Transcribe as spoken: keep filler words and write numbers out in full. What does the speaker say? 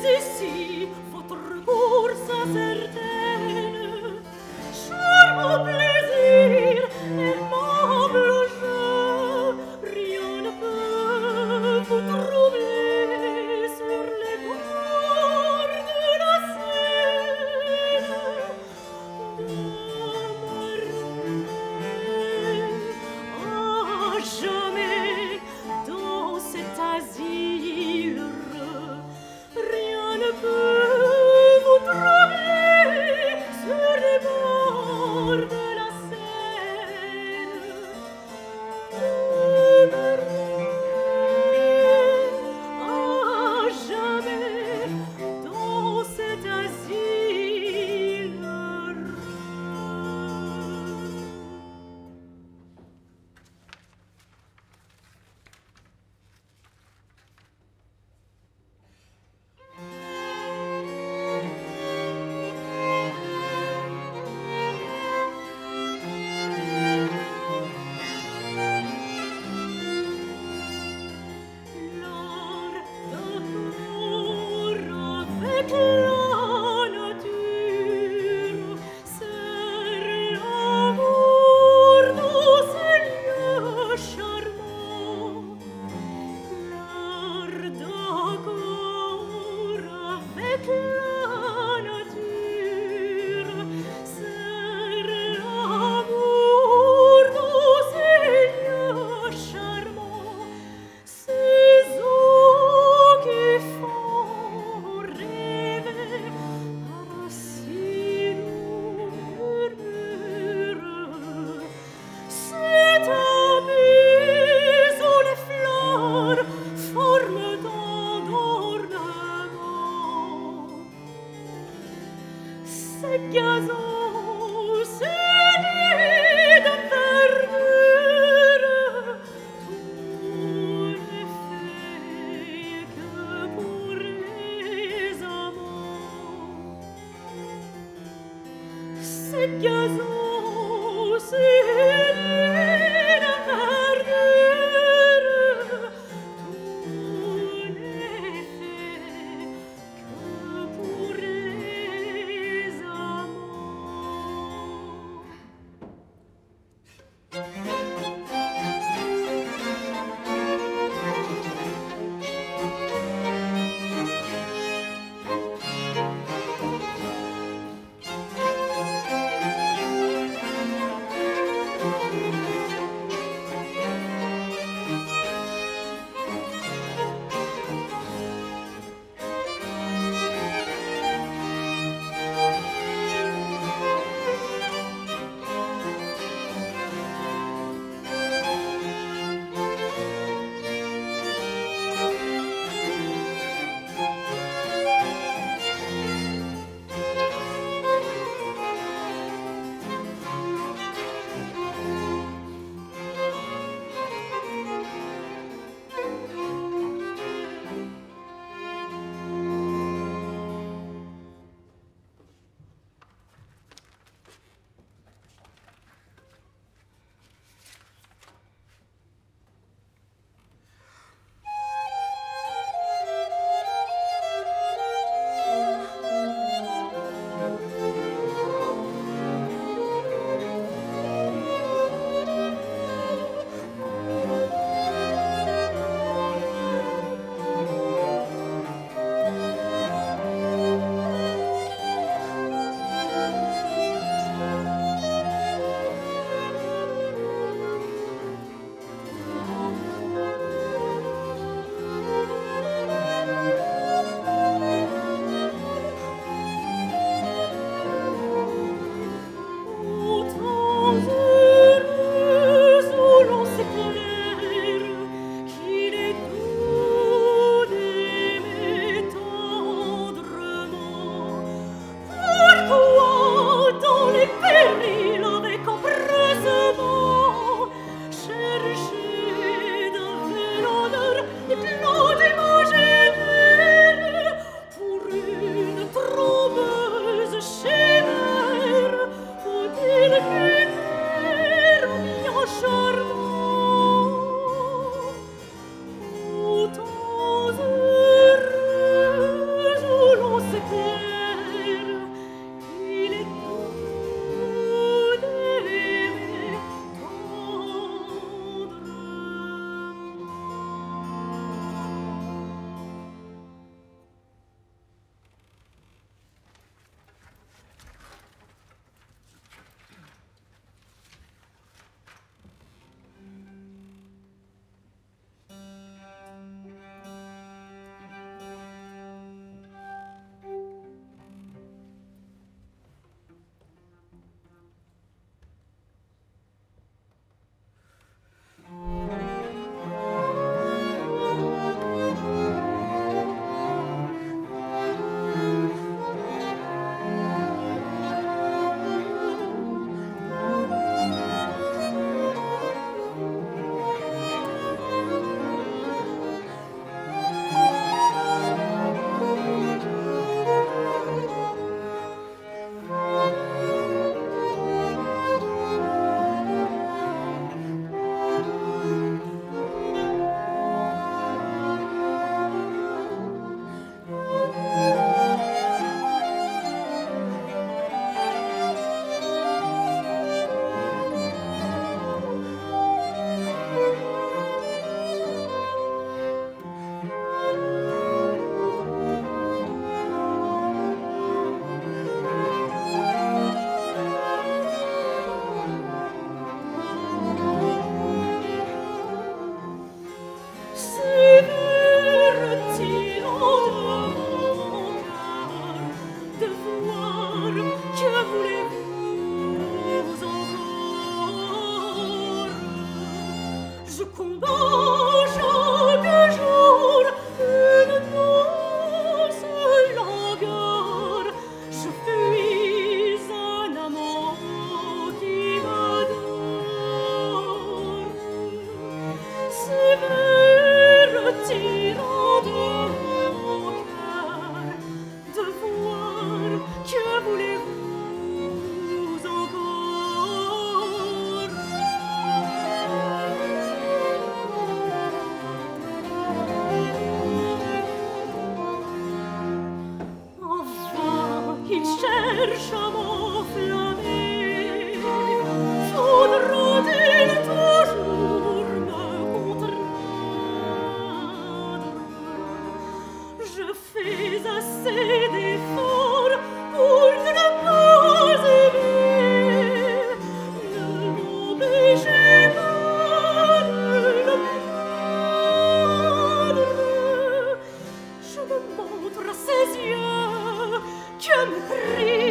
ici votre course incertaine, charme, plaisir, aimable jeu, rien ne peut vous troubler sur les bords de la Seine. Demeurez à jamais dans cet asile heureux, rien ne peut vous troubler sur les bords de la Seine. Demeurez à jamais dans cet asile heureux. L'art d'accord avec la nature, c'est l'amour dans ces lieux charmants. L'art d'accord avec la nature, c'est l'amour dans ces lieux charmants. Ces eaux qui font rêver à si doux murmure, cet abîme où les fleurs forment d'ornement, ces gazons, ces nids de verdure, tout n'est fait que pour les amants. Ces gazons, ces nids de verdure, tout n'est fait que pour les amants. combats chaque jour une douce langueur. Je fuis un amant qui m'adore. Sévère tyran de mon cœur, devoir, que voulez-vous encore? Enfin, il cherche à m'enflammer. Faudra-t-il toujours me contraindre? Je fais assez d'efforts pour ne pas aimer. Ne m'empêchez pas de le prendre. Je me montre à ses yeux que me prie